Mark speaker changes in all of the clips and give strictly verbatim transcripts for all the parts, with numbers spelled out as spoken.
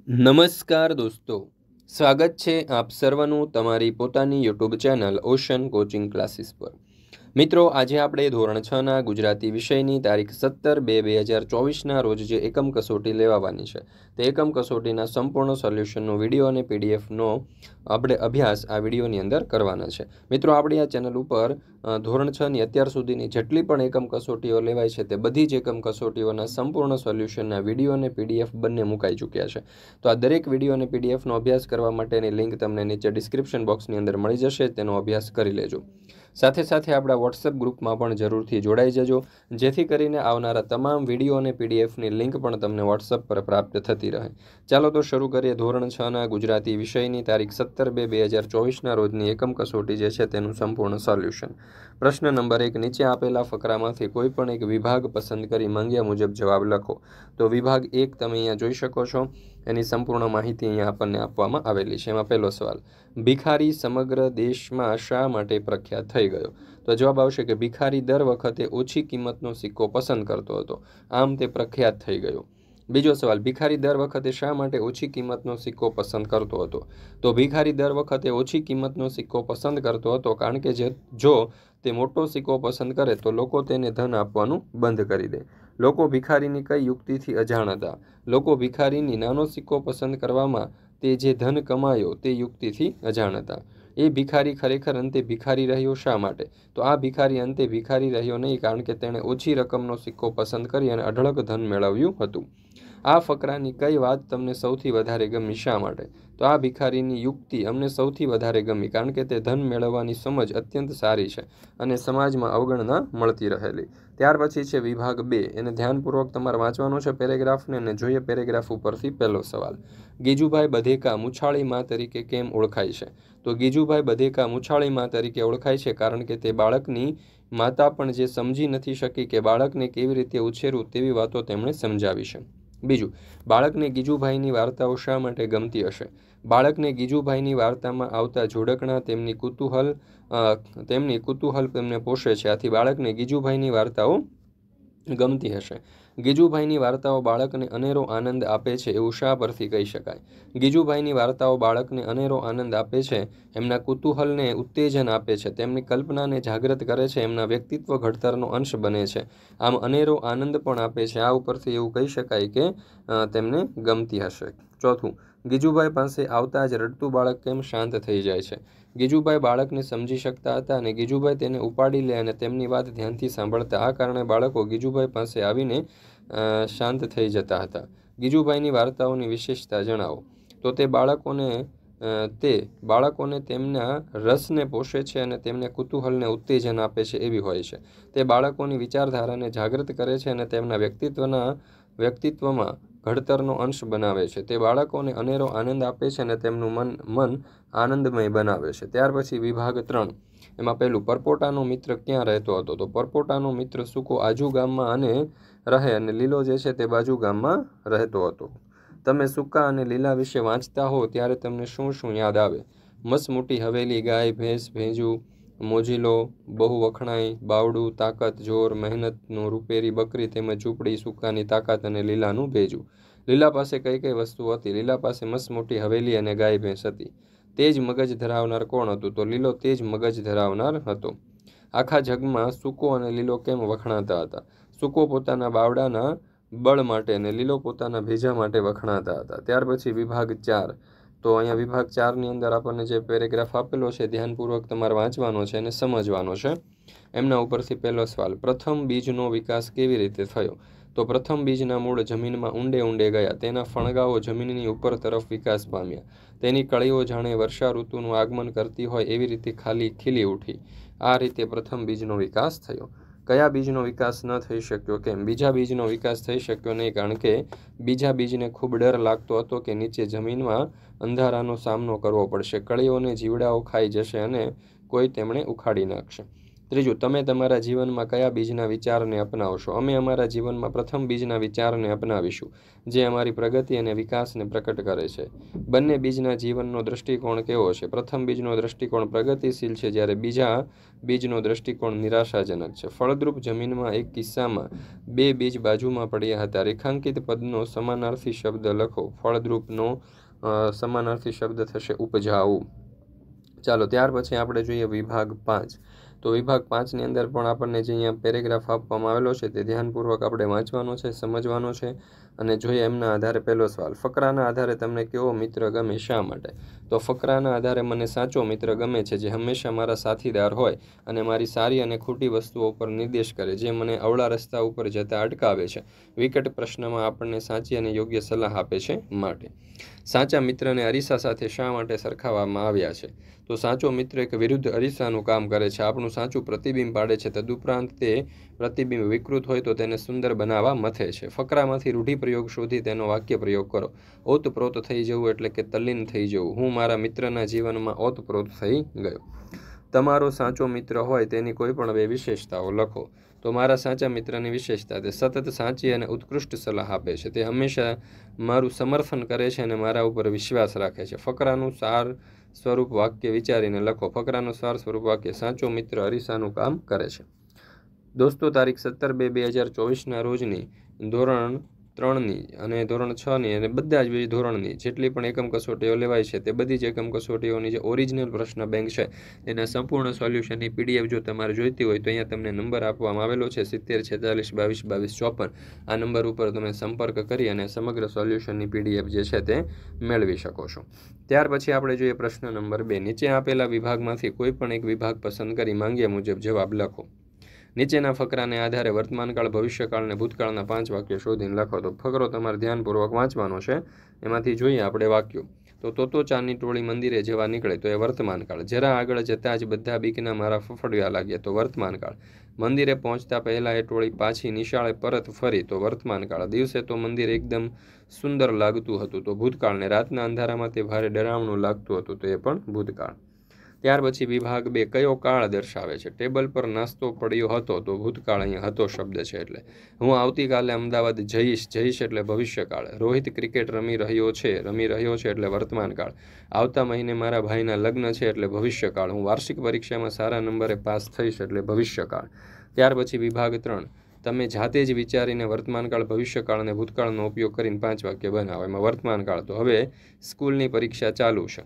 Speaker 1: નમસ્કાર દોસ્તો, સ્વાગત છે આપ સર્વનું તમારી પોતાની YouTube channel Ocean Coaching Classes પર। મિત્રો, આજે આપણે ધોરણ છ ના ગુજરાતી વિષયની તારીખ સત્તર બે બે હજાર ચોવીસના રોજ જે એકમ કસોટી લેવાવાની છે તે એકમ કસોટીના સંપૂર્ણ સોલ્યુશનનો વિડીયો અને પીડીએફનો આપણે અભ્યાસ આ વિડીયોની અંદર કરવાના છે। મિત્રો, આપણી આ ચેનલ ઉપર ધોરણ છ ની અત્યાર સુધીની જેટલી પણ એકમ કસોટીઓ લેવાય છે તે બધી જ એકમ કસોટીઓના સંપૂર્ણ સોલ્યુશનના વિડીયો અને પીડીએફ બંને મુકાઈ ચૂક્યા છે। તો આ દરેક વિડીયો અને પીડીએફનો અભ્યાસ કરવા માટેની લિંક તમને નીચે ડિસ્ક્રિપ્શન બોક્સની અંદર મળી જશે, તેનો અભ્યાસ કરી લેજો। સાથે સાથે આપણા વોટ્સએપ ગ્રુપમાં પણ જરૂરથી જોડાઈ જજો, જેથી કરીને આવનારા તમામ વિડીયો અને પીડીએફની લિંક પણ તમને વોટ્સએપ પર પ્રાપ્ત થતી રહે। ચાલો તો શરૂ કરીએ ધોરણ છ ના ગુજરાતી વિષયની તારીખ સત્તર બે બે હજાર ચોવીસના રોજની એકમ કસોટી જે છે તેનું સંપૂર્ણ સોલ્યુશન। પ્રશ્ન નંબર એક, નીચે આપેલા ફકરામાંથી કોઈ પણ એક વિભાગ પસંદ કરી માંગ્યા મુજબ જવાબ લખો। તો વિભાગ એક તમે અહીંયા જોઈ શકો છો, એની સંપૂર્ણ માહિતી અહીંયા આપણને આપવામાં આવેલી છે। એમાં પહેલો સવાલ, ભિખારી સમગ્ર દેશમાં શા માટે પ્રખ્યાત થઈ ગયો? તો જવાબ આવશે કે ભિખારી દર વખતે ઓછી કિંમતનો સિક્કો પસંદ કરતો હતો, આમ તે પ્રખ્યાત થઈ ગયો। બીજો સવાલ, ભિખારી દર વખતે શા માટે ઓછી કિંમતનો સિક્કો પસંદ કરતો હતો? તો ભિખારી દર વખતે ઓછી કિંમતનો સિક્કો પસંદ કરતો હતો કારણ કે જે જો તે મોટો સિક્કો પસંદ કરે તો લોકો તેને ધન આપવાનું બંધ કરી દે। લોકો ભિખારીની કઈ યુક્તિથી અજાણ હતા? લોકો ભિખારીની નાનો સિક્કો પસંદ કરવામાં તે જે ધન કમાયો તે યુક્તિથી અજાણ હતા। એ ભિખારી ખરેખર અંતે ભિખારી રહ્યો શા માટે? તો આ ભિખારી અંતે ભિખારી રહ્યો નહીં કારણ કે તેણે ઓછી રકમનો સિક્કો પસંદ કરી અને અઢળક ધન મેળવ્યું હતું। આ ફકરાની કઈ વાત તમને સૌથી વધારે ગમી, શા માટે? તો આ ભિખારીની યુક્તિ અમને સૌથી વધારે ગમી કારણ કે તે ધન મેળવવાની સમજ અત્યંત સારી છે અને સમાજમાં અવગણના મળતી રહેલી। ત્યાર પછી છે વિભાગ બે, એને ધ્યાનપૂર્વક તમારે વાંચવાનો છે પેરેગ્રાફને અને જોઈએ પેરેગ્રાફ ઉપરથી પહેલો સવાલ, ગીજુભાઈ બધેકા મુછાળી મા તરીકે કેમ ઓળખાય છે? તો ગીજુભાઈ બધેકા મુછાળી મા તરીકે ઓળખાય છે કારણ કે તે બાળકની માતા પણ જે સમજી નથી શકી કે બાળકને કેવી રીતે ઉછેરવું તેવી વાતો તેમણે સમજાવી છે। બીજું, બાળકને ગીજુભાઈની વાર્તાઓ શા માટે ગમતી હશે? બાળકને ગીજુભાઈની વાર્તામાં આવતા જોડકણા તેમની કુતૂહલ તેમની કુતૂહલ તેમને પોષે છે, આથી બાળકને ગીજુભાઈની વાર્તાઓ ગમતી હશે। ગીજુભાઈની વાર્તાઓ બાળકને અનેરો આનંદ આપે છે એવું શા પરથી કહી શકાય? ગીજુભાઈની વાર્તાઓ બાળકને અનેરો આનંદ આપે છે, એમના કુતૂહલને ઉત્તેજન આપે છે, તેમની કલ્પનાને જાગૃત કરે છે, એમના વ્યક્તિત્વ ઘડતરનો અંશ બને છે, આમ અનેરો આનંદ પણ આપે છે। આ ઉપરથી એવું કહી શકાય કે તેમને ગમતી હશે। ચોથું, ગીજુભાઈ પાસે આવતા જ રડતું બાળક કેમ શાંત થઈ જાય છે? ગીજુભાઈ બાળકને સમજી શકતા હતા અને ગીજુભાઈ તેને ઉપાડી લે અને તેમની વાત ધ્યાનથી સાંભળતા, આ કારણે બાળકો ગીજુભાઈ પાસે આવીને શાંત થઈ જતા હતા। ગીજુભાઈની વાર્તાઓની વિશેષતા જણાવો। તો તે બાળકોને તે બાળકોને તેમના રસને પોષે છે અને તેમને કુતૂહલને ઉત્તેજન આપે છે એવી હોય છે। તે બાળકોની વિચારધારાને જાગૃત કરે છે અને તેમના વ્યક્તિત્વના વ્યક્તિત્વમાં ઘડતરનો અંશ બનાવે છે। તે બાળકોને અનેરો આનંદ આપે છે અને તેમનું મન મન આનંદમય બનાવે છે। ત્યાર પછી વિભાગ ત્રણ, એમાં પહેલું, પરપોટાનો મિત્ર ક્યાં રહેતો હતો? તો પરપોટાનો મિત્ર સૂકો આજુ ગામમાં અને રહે અને લીલો જે છે તે બાજુ ગામમાં રહેતો હતો। તમે સૂકા અને લીલા વિશે વાંચતા હો ત્યારે તમને શું શું યાદ આવે? મસમોટી હવેલી, ગાય, ભેંસ, ભેંજું, મોજીલો, બહુ વખણાઈ, બાવડું, તાકાત, જોર, મહેનતનું રૂપેરી બકરી તેમજ ઝૂંપડી, સૂકાની તાકાત અને લીલાનું ભેજું। લીલા પાસે કઈ કઈ વસ્તુ હતી? લીલા પાસે મસમોટી હવેલી અને ગાય ભેંસ હતી। તેજ મગજ ધરાવનાર કોણ હતું? તો લીલો તેજ મગજ ધરાવનાર હતો। આખા જગમાં સૂકો અને લીલો કેમ વખણાતા હતા? સૂકો પોતાના બાવડાના બળ માટે અને લીલો પોતાના ભેજા માટે વખણાતા હતા। ત્યાર પછી વિભાગ ચાર, તો અહીંયા વિભાગ ચારની અંદર આપણને જે પેરેગ્રાફ આપેલો છે ધ્યાનપૂર્વક તમારે વાંચવાનો છે અને સમજવાનો છે। એમના ઉપરથી પહેલો સવાલ, પ્રથમ બીજનો વિકાસ કેવી રીતે થયો? તો પ્રથમ બીજના મૂળ જમીનમાં ઊંડે ઊંડે ગયા, તેના ફણગાઓ જમીનની ઉપર તરફ વિકાસ પામ્યા, તેની કળીઓ જાણે વર્ષા ઋતુનું આગમન કરતી હોય એવી રીતે ખાલી ખીલી ઉઠી, આ રીતે પ્રથમ બીજનો વિકાસ થયો। કયા બીજનો વિકાસ ન થઈ શક્યો? કેમ? બીજા બીજનો વિકાસ થઈ શક્યો નહીં કારણ કે બીજા બીજને ખૂબ ડર લાગતો હતો કે નીચે જમીનમાં અંધારાનો સામનો કરવો પડશે, કળીઓને જીવડાઓ ખાઈ જશે અને કોઈ તેમણે ઉખાડી નાખશે। ત્રીજું, તમે તમારા જીવનમાં કયા બીજના વિચારને અપનાવશો? અમે અમારા જીવનમાં પ્રથમ બીજના વિચારને અપનાવીશું, જે અમારી પ્રગતિ અને વિકાસને પ્રકટ કરે છે. બંને બીજના જીવનનો દૃષ્ટિકોણ કેવો છે? પ્રથમ બીજનો દૃષ્ટિકોણ પ્રગતિશીલ છે, જ્યારે બીજા બીજનો દૃષ્ટિકોણ નિરાશાજનક છે. ફળદ્રુપ જમીનમાં એક કિસ્સામાં બે બીજ બાજુમાં પડ્યા હતા. રેખાંકિત પદનો સમાનાર્થી શબ્દ લખો. ફળદ્રુપનો સમાનાર્થી શબ્દ થશે ઉપજાવું. ચાલો, ત્યાર પછી આપણે જોઈએ વિભાગ પાંચ. તો વિભાગ પાંચની અંદર પણ આપણને જે અહીંયા પેરેગ્રાફ આપવામાં આવેલો છે તે ધ્યાનપૂર્વક આપણે વાંચવાનો છે, સમજવાનો છે અને જોઈએ એમના આધારે પહેલો સવાલ, ફકરાના આધારે તમને કેવો મિત્ર ગમે, શા માટે? તો ફકરાના આધારે મને સાચો મિત્ર ગમે છે, જે હંમેશા મારા સાથીદાર હોય અને મારી સારી અને ખોટી વસ્તુઓ ઉપર નિર્દેશ કરે, જે મને અવળા રસ્તા ઉપર જતા અટકાવે છે, વિકટ પ્રશ્નમાં આપણને સાચી અને યોગ્ય સલાહ આપે છે માટે. સાચા મિત્રને અરીસા સાથે શા માટે સરખાવવામાં આવ્યા છે? તો સાચો મિત્ર એક વિરુદ્ધ અરીસાનું કામ કરે છે, આપણું સાચું પ્રતિબિંબ પાડે છે. તદુપરાંત તે પ્રતિબિંબ વિકૃત હોય તો તેને સુંદર બનાવવા મથે છે. ફકરામાંથી રૂઢિપ્રયોગ શોધી તેનો વાક્ય પ્રયોગ કરો. ઓતપ્રોત થઈ જવું એટલે કે તલ્લીન થઈ જવું. હું મારા મિત્રના જીવનમાં ઓતપ્રોત થઈ ગયો. તમારો સાચો મિત્ર હોય તેની કોઈ પણ બે વિશેષતાઓ લખો. તો મારા સાચા મિત્રની વિશેષતા, તે સતત સાચી અને ઉત્કૃષ્ટ સલાહ આપે છે, તે હંમેશા મારું સમર્થન કરે છે અને મારા ઉપર વિશ્વાસ રાખે છે. ફકરાનું સાર સ્વરૂપ વાક્ય વિચારીને લખો. ફકરાનું સાર સ્વરૂપ વાક્ય, સાચો મિત્ર અરીસાનું કામ કરે છે. દોસ્તો, તારીખ સત્તર બે બે હજાર ચોવીસના રોજની ધોરણ ત્રણની અને ધોરણ છની અને બધા જ બીજી ધોરણની જેટલી પણ એકમ કસોટીઓ લેવાય છે તે બધી જ એકમ કસોટીઓની જે ઓરિજિનલ પ્રશ્ન બેંક છે એના સંપૂર્ણ સોલ્યુશનની પીડીએફ જો તમારે જોઈતી હોય તો અહીંયા તમને નંબર આપવામાં આવેલો છે સિત્તેર છેતાલીસ બાવીસ બાવીસ ચોપન. આ નંબર ઉપર તમે સંપર્ક કરી અને સમગ્ર સોલ્યુશનની પીડીએફ જે છે તે મેળવી શકો છો. ત્યાર પછી આપણે જોઈએ પ્રશ્ન નંબર બે. નીચે આપેલા વિભાગમાંથી કોઈ પણ એક વિભાગ પસંદ કરી માંગ્યા મુજબ જવાબ લખો. નીચેના ફકરાને આધારે વર્તમાનકાળ, ભવિષ્યકાળ અને ભૂતકાળના પાંચ વાક્યો શોધીને લખો. તો ફકરો તમારે ધ્યાનપૂર્વક વાંચવાનો છે. એમાંથી જોઈએ આપણે વાક્યો. તો તોતો ચાની ટોળી મંદિરે જવા નીકળે તો એ વર્તમાનકાળ. જરા આગળ જતાં જ બધા બીકના મારા ફફડવા લાગ્યા તો વર્તમાનકાળ. મંદિરે પહોંચતા પહેલાં એ ટોળી પાછી નિશાળે પરત ફરી તો વર્તમાનકાળ. દિવસે તો મંદિર એકદમ સુંદર લાગતું હતું તો ભૂતકાળ. ને રાતના અંધારામાં તે ભારે ડરાવણું લાગતું હતું તો એ પણ ભૂતકાળ. ત્યાર પછી વિભાગ બે, કયો કાળ દર્શાવે છે? ટેબલ પર નાસ્તો પડ્યો હતો તો ભૂતકાળ, અહીંયા હતો શબ્દ છે એટલે. હું આવતીકાલે અમદાવાદ જઈશ, જઈશ એટલે ભવિષ્યકાળ. રોહિત ક્રિકેટ રમી રહ્યો છે, રમી રહ્યો છે એટલે વર્તમાનકાળ. આવતા મહિને મારા ભાઈના લગ્ન છે એટલે ભવિષ્યકાળ. હું વાર્ષિક પરીક્ષામાં સારા નંબરે પાસ થઈશ એટલે ભવિષ્યકાળ. ત્યાર પછી વિભાગ ત્રણ, તમે જાતે જ વિચારીને વર્તમાનકાળ, ભવિષ્યકાળ અને ભૂતકાળનો ઉપયોગ કરીને પાંચ વાક્ય બનાવો. એમાં વર્તમાનકાળ, તો હવે સ્કૂલની પરીક્ષા ચાલુ છે,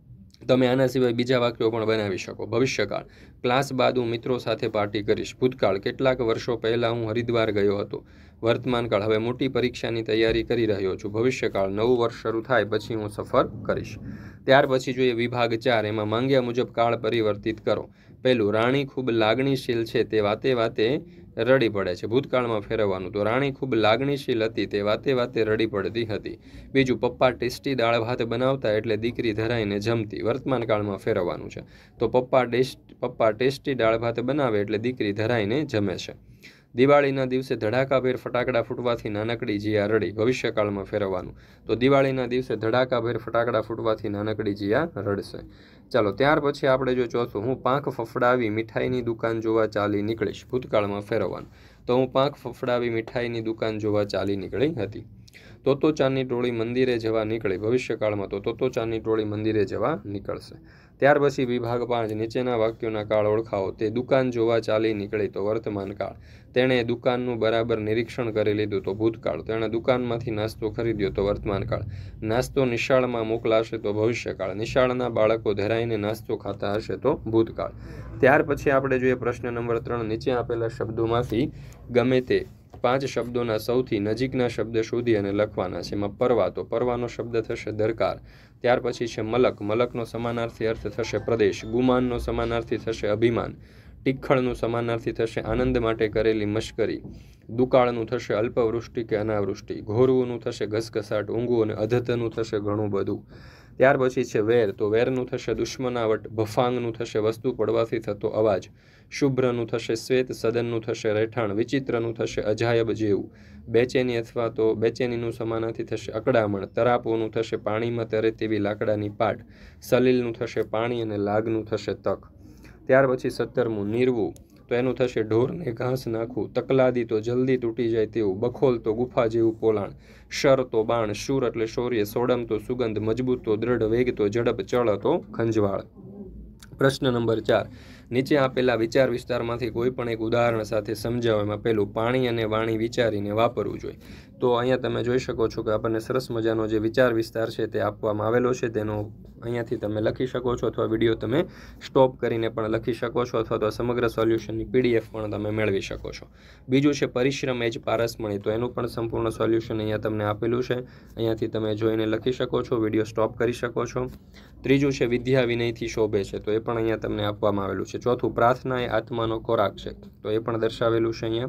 Speaker 1: તમે આના સિવાય બીજા વાક્યો પણ બનાવી શકો. ભવિષ્યકાળ, ક્લાસ બાદ હું મિત્રો સાથે પાર્ટી કરીશ. ભૂતકાળ, કેટલાક વર્ષો પહેલાં હું હરિદ્વાર ગયો હતો. વર્તમાનકાળ, હવે મોટી પરીક્ષાની તૈયારી કરી રહ્યો છું. ભવિષ્યકાળ, નવું વર્ષ શરૂ થાય પછી હું સફર કરીશ. ત્યાર પછી જોઈએ વિભાગ ચાર. એમાં માંગ્યા મુજબ કાળ પરિવર્તિત કરો. પહેલું, રાણી ખૂબ લાગણીશીલ છે, તે વાતે વાતે રડી પડે છે. ભૂતકાળમાં ફેરવવાનું, તો રાણી ખૂબ લાગણીશીલ હતી, તે વાતે વાતે રડી પડતી હતી. બીજું, પપ્પા ટેસ્ટી દાળ ભાત બનાવતા એટલે દીકરી ધરાઈને જમતી. વર્તમાનકાળમાં ફેરવવાનું છે, તો પપ્પા ટેસ્ટ પપ્પા ટેસ્ટી દાળ ભાત બનાવે એટલે દીકરી ધરાઈને જમે છે. દિવાળીના દિવસે ધડાકાભેર ફટાકડા ફૂટવાથી નાનકડી જીયા રડી. ભવિષ્યકાળમાં ફેરવવાનું, તો દિવાળીના દિવસે ધડાકાભેર ફટાકડા ફૂટવાથી નાનકડી જીયા રડશે. ચાલો, ત્યાર પછી આપણે જો ચોથું, હું પાંખ ફફડાવી મીઠાઈની દુકાન જોવા ચાલી નીકળીશ. ભૂતકાળમાં ફેરવવાનું, તો હું પાંખ ફફડાવી મીઠાઈની દુકાન જોવા ચાલી નીકળી હતી. તોતો ચાની ટોળી મંદિરે જવા નીકળી. ભવિષ્યકાળમાં, તો તોતો ચાની ટોળી મંદિરે જવા નીકળશે. ત્યાર પછી વિભાગ પાંચ, નીચેના વાક્યોના કાળ ઓળખાવો. તે દુકાન જોવા ચાલી નીકળી તો વર્તમાનકાળ. તેણે દુકાનનું બરાબર નિરીક્ષણ કરી લીધું તો ભૂતકાળ. તેણે દુકાનમાંથી નાસ્તો ખરીદ્યો તો વર્તમાનકાળ. નાસ્તો નિશાળમાં મોકલાશે તો ભવિષ્યકાળ. નિશાળના બાળકો ધરાઈને નાસ્તો ખાતા હશે તો ભૂતકાળ. ત્યાર પછી આપણે જોઈએ પ્રશ્ન નંબર ત્રણ. નીચે આપેલા શબ્દોમાંથી ગમે તે પાંચ શબ્દોના સૌથી નજીકના શબ્દ શોધી અને લખવાના છે. એમાં પરવા, તો પરવાનો શબ્દ થશે દરકાર. ત્યાર પછી છે મલક. મલકનો સમાનાર્થી અર્થ થશે પ્રદેશ. ગુમાનનો સમાનાર્થી થશે અભિમાન. ટીખળનું સમાનાર્થી થશે આનંદ માટે કરેલી મશ્કરી. દુકાળનું થશે અલ્પવૃષ્ટિ કે અનાવૃષ્ટિ. ઘોરવુંનું થશે ઘસઘસાટ, ઊંઘવું, અને અધતનું થશે ઘણું બધું. ત્યાર પછી છે વેર, તો વેરનું થશે દુશ્મનાવટ. ભફાંગનું થશે વસ્તુ પડવાથી થતો અવાજ. શુભ્રનું થશે શ્વેત. સદનનું થશે રહેઠાણ. વિચિત્રનું થશે અજાયબ જેવું. બેચેની અથવા તો બેચેનીનું સમાનાર્થી થશે અકડામણ. તરાપોનું થશે પાણીમાં તરે તેવી લાકડાની પાટ. સલીલનું થશે પાણી અને લાગનું થશે તક. ત્યાર પછી સત્તરમું નિરવું, તો એનું થશે ઢોરને ઘાસ નાખવું, તકલાદી તો જલ્દી તૂટી જાય તેવું, બખોલ તો ગુફા જેવું પોલાણ, શર તો બાણ, શૂર એટલે શૌર્ય, સોડમ તો સુગંધ, મજબૂત તો દ્રઢ, વેગ તો ઝડપ, ચળ તો ખંજવાળ. પ્રશ્ન નંબર ચાર. નીચે આપેલા વિચાર વિસ્તારમાંથી કોઈ પણ એક ઉદાહરણ સાથે સમજાવો. એમાં પહેલું, પાણી અને વાણી વિચારીને વાપરવું જોઈએ. તો અહીંયા તમે જોઈ શકો છો કે આપણને સરસ મજાનો જે વિચાર વિસ્તાર છે તે આપવામાં આવેલો છે. તેનો અહીંયાથી તમે લખી શકો છો, અથવા વિડીયો તમે સ્ટોપ કરીને પણ લખી શકો છો, અથવા તો સમગ્ર સોલ્યુશનની પીડીએફ પણ તમે મેળવી શકો છો. બીજું છે પરિશ્રમ એ જ પારસમણી. તો એનું પણ સંપૂર્ણ સોલ્યુશન અહીંયા તમને આપેલું છે. અહીંયાથી તમે જોઈને લખી શકો છો, વિડીયો સ્ટોપ કરી શકો છો. ત્રીજું છે વિદ્યા વિનયથી શોભે છે. તો એ પણ અહીંયા તમને આપવામાં આવેલું છે. ચોથું, પ્રાર્થના એ આત્માનો ખોરાક છે. તો એ પણ દર્શાવેલું છે અહીંયા.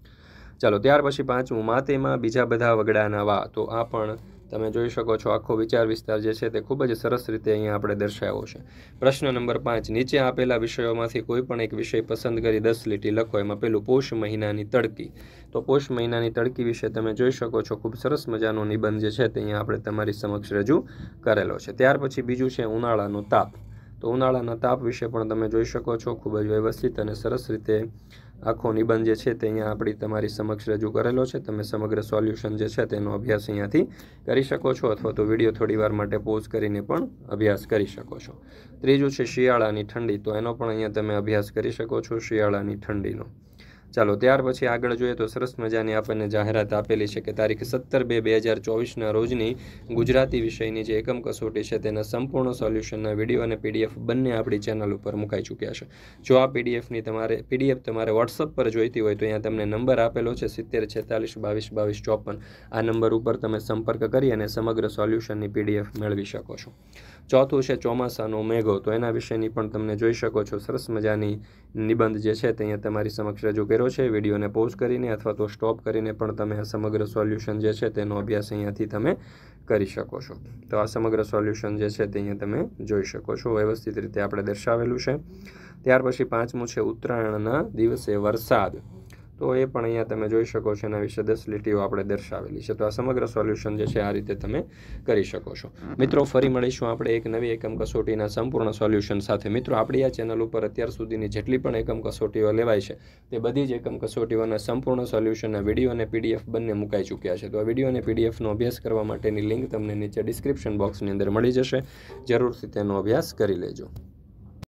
Speaker 1: ચાલો, ત્યાર પછી પાંચમું, માતેમાં બીજા બધા વગડાના વા. તો આ પણ તમે જોઈ શકો છો, આખો વિચાર વિસ્તાર જે છે તે ખૂબ જ સરસ રીતે અહીંયા આપણે દર્શાવ્યો છે. પ્રશ્ન નંબર પાંચ. નીચે આપેલા વિષયોમાંથી કોઈ પણ એક વિષય પસંદ કરી દસ લીટી લખો. એમાં પેલું, પોષ મહિનાની તડકી. તો પોષ મહિનાની તડકી વિશે તમે જોઈ શકો છો, ખૂબ સરસ મજાનો નિબંધ જે છે તે અહીંયા આપણે તમારી સમક્ષ રજૂ કરેલો છે. ત્યાર પછી બીજું છે ઉનાળાનો તાપ. તો ઉનાળાના તાપ વિશે પણ તમે જોઈ શકો છો, ખૂબ જ વ્યવસ્થિત અને સરસ રીતે આખો નિબંધ જે છે તે અહીંયા આપણી તમારી સમક્ષ રજૂ કરેલો છે. તમે સમગ્ર સોલ્યુશન જે છે તેનો અભ્યાસ અહીંયાથી કરી શકો છો, અથવા તો વિડીયો થોડી વાર માટે પોઝ કરીને પણ અભ્યાસ કરી શકો છો. ત્રીજું છે શિયાળાની ઠંડી. તો એનો પણ અહીંયા તમે અભ્યાસ કરી શકો છો, શિયાળાની ઠંડીનો. ચાલો, ત્યાર પછી આગળ જોઈએ તો સરસ મજાની આપણને જાહેરાત આપેલી છે કે તારીખ સત્તર બે બે હજાર ચોવીસના રોજની ગુજરાતી વિષયની જે એકમ કસોટી છે તેના સંપૂર્ણ સોલ્યુશનના વિડીયો અને પીડીએફ બંને આપણી ચેનલ ઉપર મુકાઈ ચૂક્યા છે. જો આ પીડીએફની તમારે પીડીએફ તમારે વોટ્સઅપ પર જોઈતી હોય તો અહીંયા તમને નંબર આપેલો છે સિત્તેર છેતાલીસ બાવીસ બાવીસ ચોપન. આ નંબર ઉપર તમે સંપર્ક કરી અને સમગ્ર સોલ્યુશનની પીડીએફ મેળવી શકો છો. ચોથું છે ચોમાસાનો મેઘો. તો એના વિશેની પણ તમને જોઈ શકો છો, સરસ મજાની નિબંધ જે છે તે અહીંયા તમારી સમક્ષ રજૂ કર્યો છે. વિડીયોને પોઝ કરીને અથવા તો સ્ટોપ કરીને પણ તમે આ સમગ્ર સોલ્યુશન જે છે તેનો અભ્યાસ અહીંયાથી તમે કરી શકો છો. તો આ સમગ્ર સોલ્યુશન જે છે તે અહીંયા તમે જોઈ શકો છો, વ્યવસ્થિત રીતે આપણે દર્શાવેલું છે. ત્યાર પછી પાંચમું છે ઉત્તરાયણના દિવસે વરસાદ. તો એ પણ અહીંયા તમે જોઈ શકો છો, એના વિશે દસ લીટીઓ આપણે દર્શાવેલી છે. તો આ સમગ્ર સોલ્યુશન જે છે આ રીતે તમે કરી શકો છો. મિત્રો, ફરી મળીશું આપણે એક નવી એકમ કસોટીના સંપૂર્ણ સોલ્યુશન સાથે. મિત્રો, આપણી આ ચેનલ ઉપર અત્યાર સુધીની જેટલી પણ એકમ કસોટીઓ લેવાય છે તે બધી જ એકમ કસોટીઓના સંપૂર્ણ સોલ્યુશનના વિડીયો અને પીડીએફ બંને મુકાઈ ચૂક્યા છે. તો આ વિડીયો અને પીડીએફનો અભ્યાસ કરવા માટેની લિંક તમને નીચે ડિસ્ક્રિપ્શન બોક્સની અંદર મળી જશે. જરૂરથી તેનો અભ્યાસ કરી લેજો.